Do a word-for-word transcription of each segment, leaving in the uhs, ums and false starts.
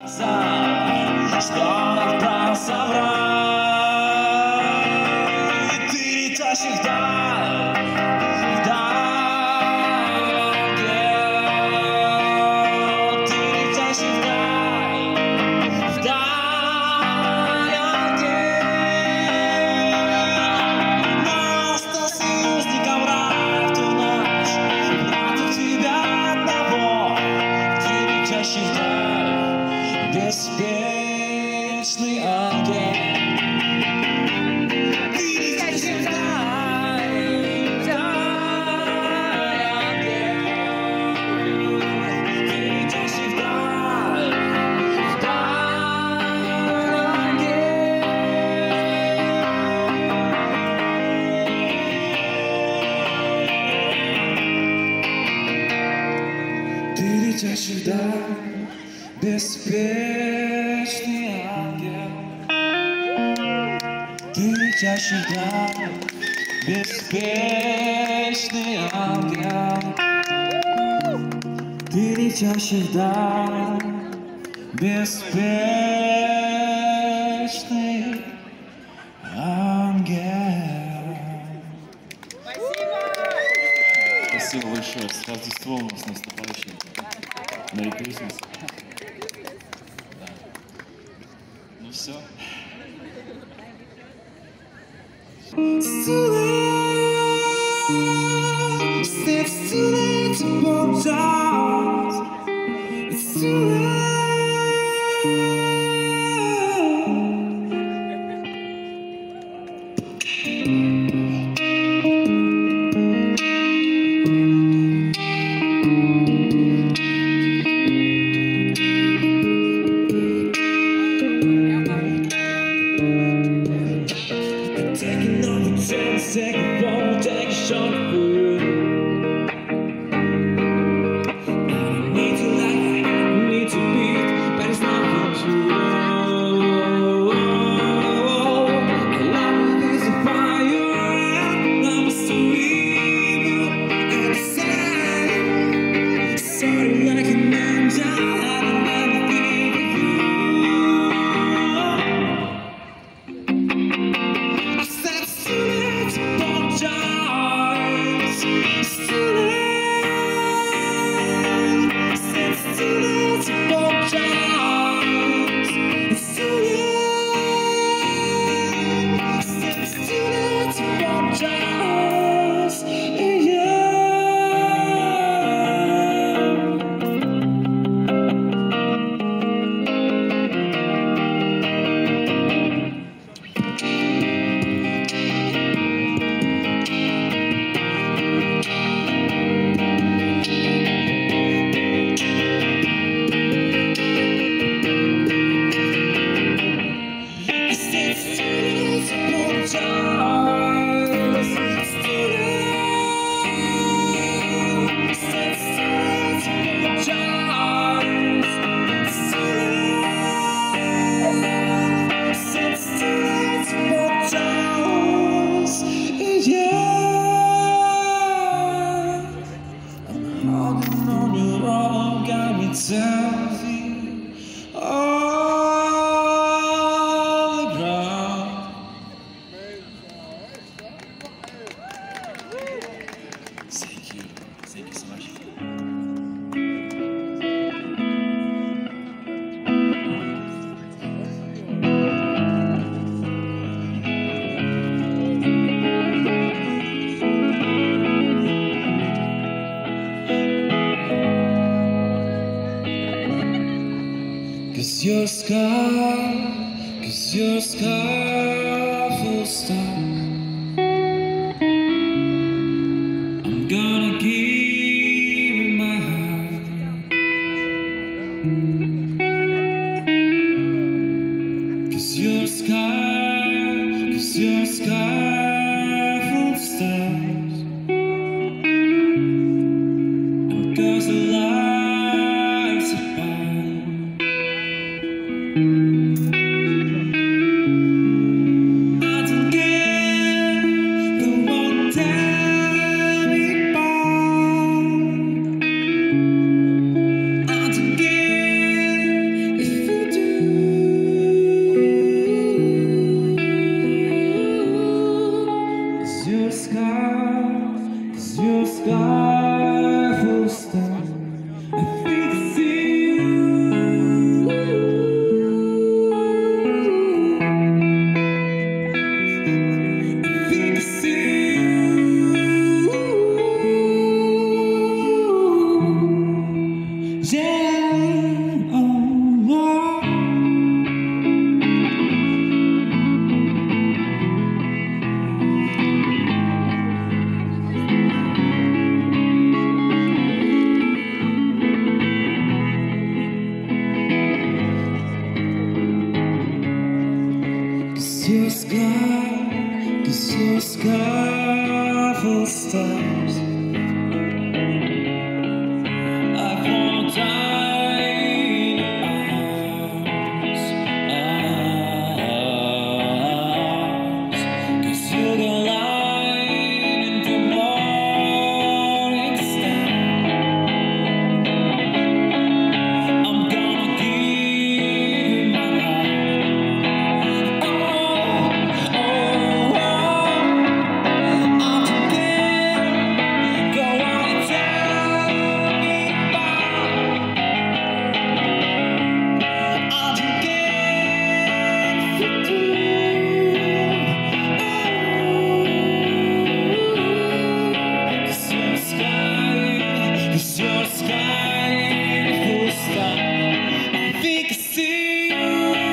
Что отправился в рай, ты летящий вдаль, вдаль, ангел, ты летящий вдаль, вдаль, ангел. Просто союзником рай в ту ночь, прятал тебя одного, ты летящий вдаль, беспечный ангел. Ты летящий вдаль, вдаль, ангел. Ты летящий вдаль, вдаль, ангел. Ты летящий вдаль, беспечный ангел. Ты летящий вдаль, беспечный ангел. Ты летящий вдаль, беспечный ангел. Спасибо! Спасибо большое. С Рождеством вас наступающим. Merry Christmas. Да. Ну все. It's too late. It's too late to apologize. It's too late. Taking over ten second phone, take a shot of food. I need to like, I need to beat, but it's not for true. Love is a fire, and I'm so evil and sad. Sorry like an angel, I don't ever think of you. It's too late to apologize. It's too late. It's too late to apologize. It's too late. It's too late to apologize. Yeah. It's too late to apologize. It's too late. It's too late to apologize. It's too late. It's too late to apologize. Yeah. I'm holding on your arm, got me telling all the ground. Thank you. Thank you so much. Cause your scar, cause your scar full stop. I'm gonna give you my heart. Cause your scar, cause your scar full stars. And cause the lights are fine. I don't care, the one tell me bye. I don't care if you your sky, 'cause your sky full of stars. I wanna die in your arms, arms, 'cause you're the light in the morning star. I'm gonna give you my heart. Oh, oh, oh. I'm together. Go on and tell me about. I'm together for two. Oh, 'cause your sky, 'cause your sky full of stars. I think I see you.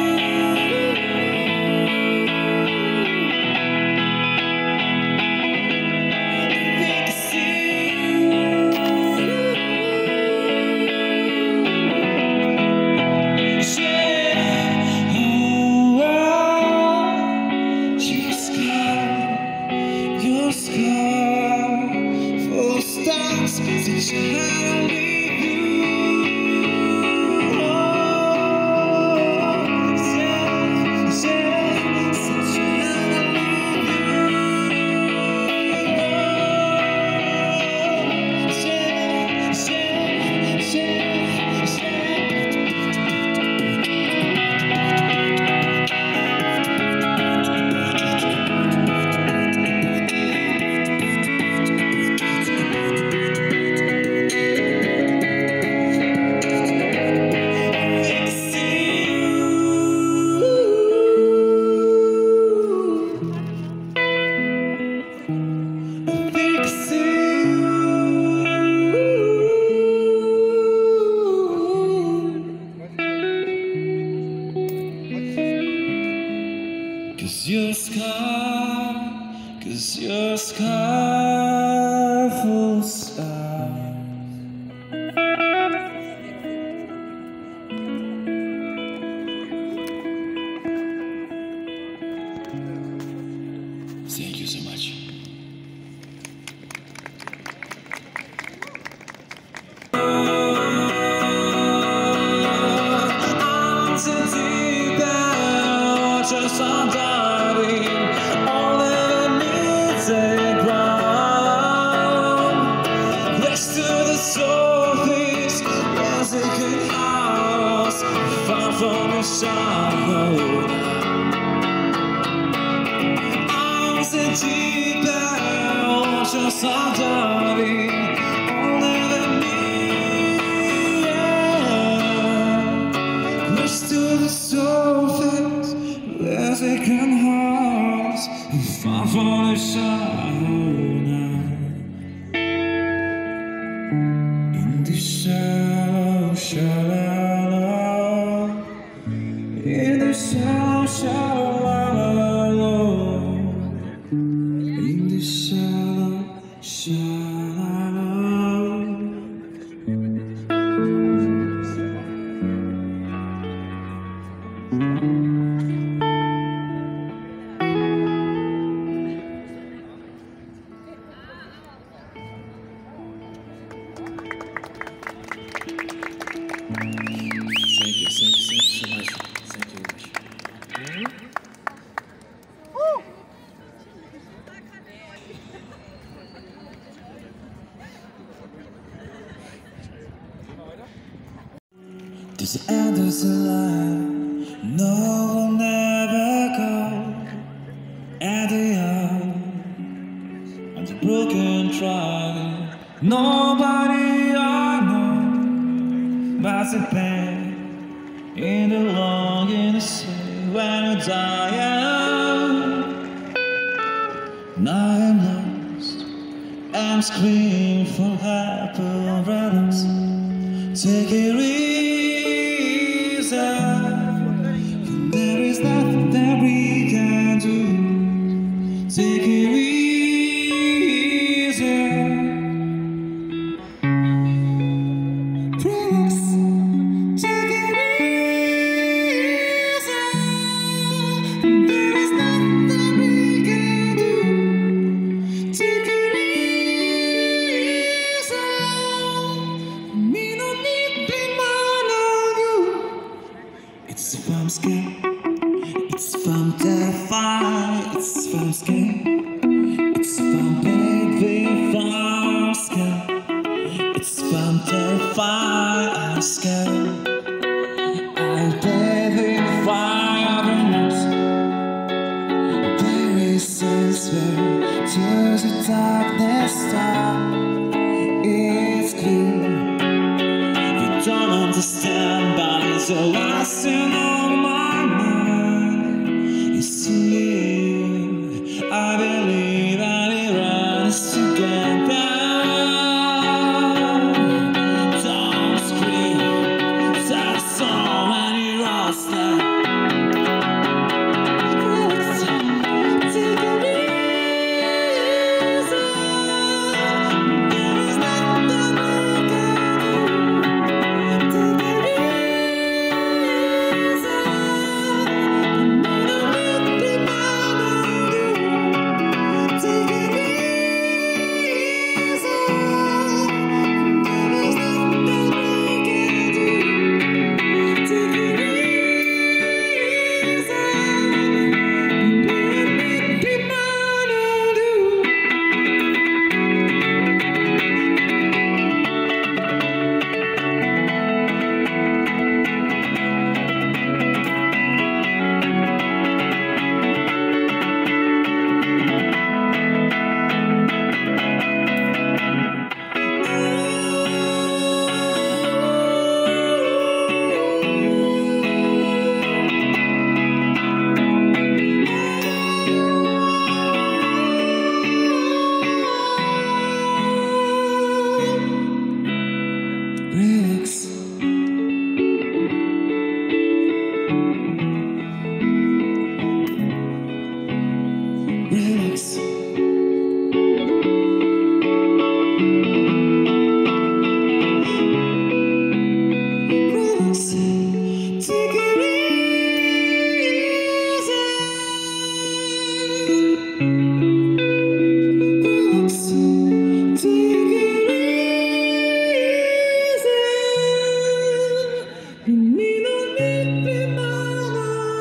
I think I see you. Yeah. Oh, oh. Your sky, your sky full of stars. Such a high with you. Oh, yeah, yeah. Such a high with you. Oh, yeah, yeah, yeah, yeah. Cause your sky, cause your sky full of stars. Thank you so much. I'm so deep down, just I'm diving, all that needs a ground. Next to the surface, there's a good house, far from the shallow. I'm so deep down, just I'm diving, all that needs. Next to the surface, there's a grand house, far from the shallow. In the shallow, shallow, in the shallow, shallow, in the shallow, shallow. Thank you, thank you, thank you so much. Thank you very much. To the end of the line, no will never go. At the end, on the broken track, nobody I know but the pain in the long innocent when you die. Now I'm lost, I'm screaming for help around. Take it easy, there is nothing that we can do. Take it easy, promise. Take it easy, there is nothing. It's if I'm scared, it's if I'm terrified, it's if I'm scared, it's if I'm baby, if I'm scared, it's if I'm terrified, I'm scared. I'm baby, if I'm news. There is sense where to the darkness start. It's clear you don't understand, but it's the last thing on my mind. It's you, I believe that it runs together. Don't scream, that's all when you lost that. Relax. Relax. Relax. Take it easy. Relax. Take it easy. You need not need be mine.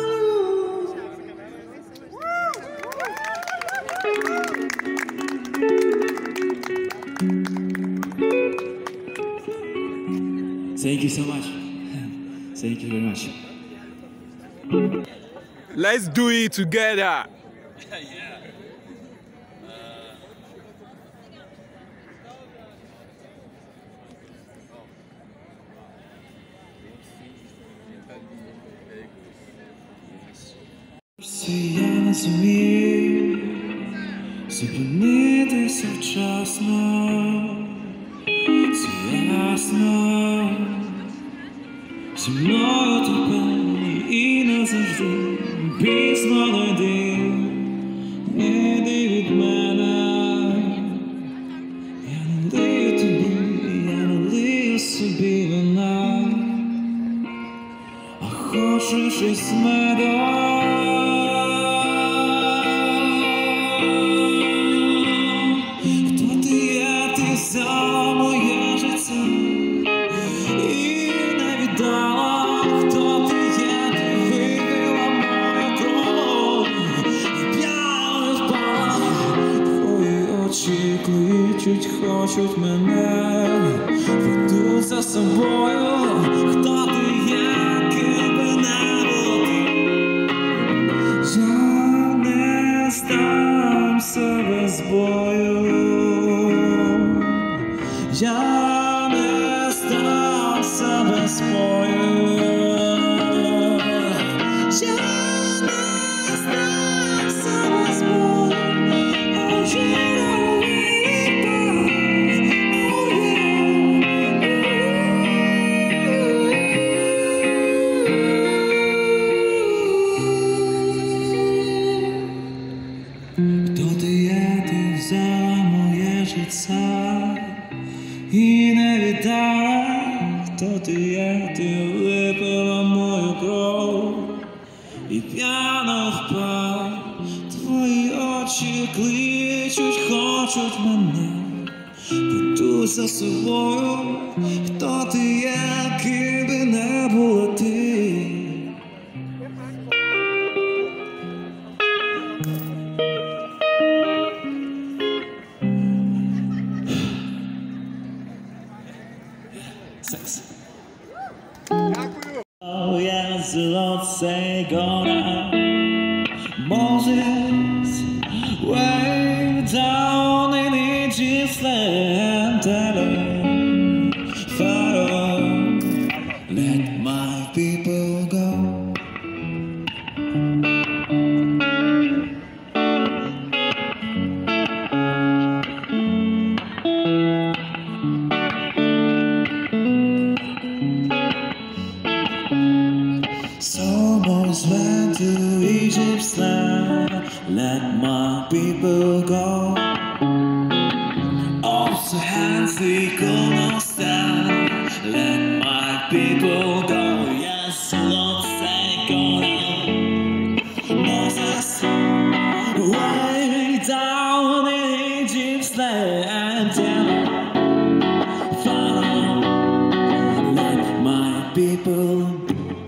Thank you so much. Thank you very much. Let's do it together. Я не зумів зупинитися вчасно, це ясно. Зі мною тепер і назавжди письмо найди, не йди від мене. Я не лию тобі, я не лию собі вина, а хочеш із медом. Хто ти є, ти взяла моє життя і не віддала. Хто ти є, ти випила мою кров і п'яно впала. Твої очі кличуть, хочуть мене, ведуть за собою. Хто ти є, ким би не бути, я не здамся без бою. Я не здамся без бою. Я не здамся без бою. Oh, yeah, хто ти є, ти взяла моє життя і не віддала. Хто ти є, ти випила мою кров і п'яно впав. Твої очі кличуть, хочуть мене, ведуть за собою. Хто ти є, ким би не була ти, the Lord say go now. Moses way down in Egypt's land, telling Pharaoh, let my people go. So Moses went to Egypt's land, let my people go. Also hands they could not stand, let my people go. Yes, the Lord said go now. Moses way down in Egypt's land, Pharaoh, let my people go.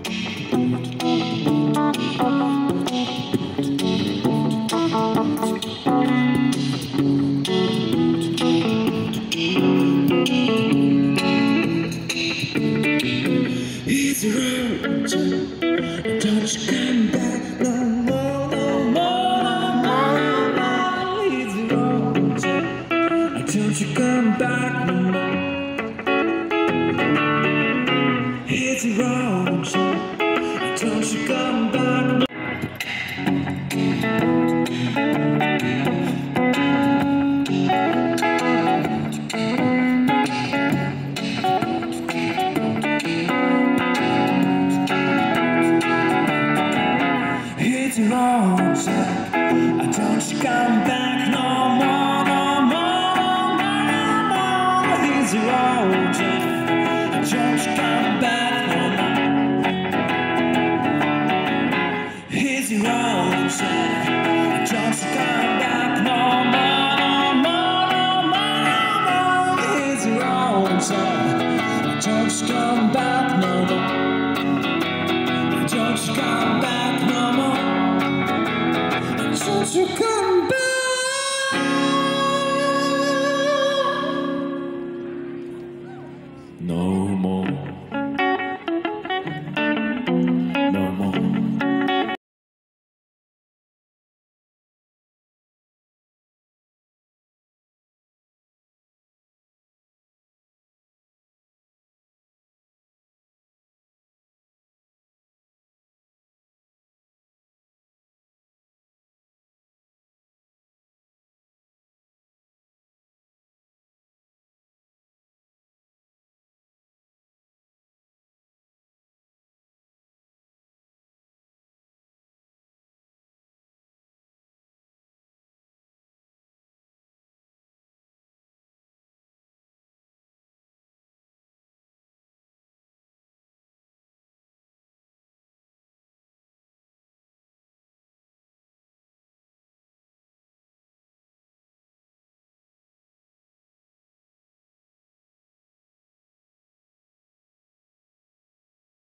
It's wrong, don't you come back no more, no more, no more, no more. It's wrong, don't you come back no more. It's wrong, don't you come back no more. It's wrong, don't you come back no more, no more, no more, no more. It's wrong, don't you come back no more. It's wrong, don't you come back no more, no more, no more, no more. It's wrong, don't you come back no more. Don't you come back no more. Don't you come back?